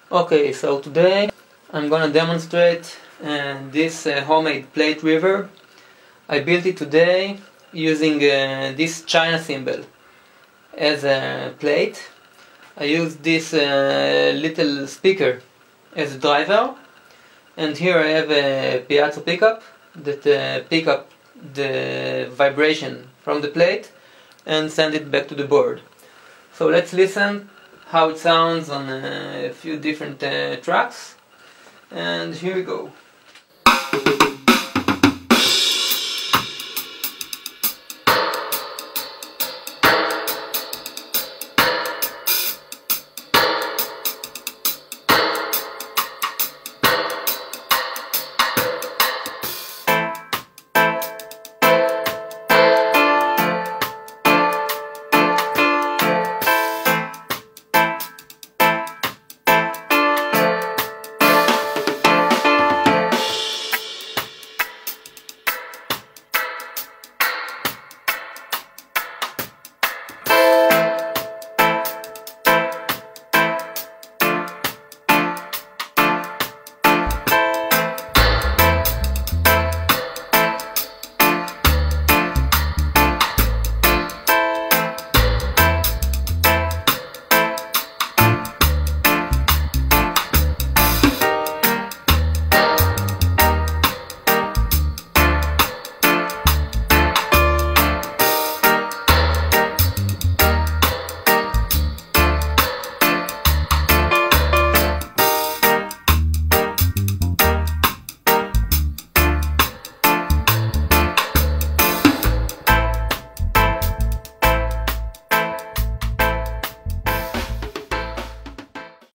Okay, so today I'm gonna demonstrate this homemade plate reverb. I built it today using this China cymbal as a plate. I used this little speaker as a driver, and here I have a piezo pickup that pick up the vibration from the plate and send it back to the board. So let's listen how it sounds on a few different tracks, and here we go.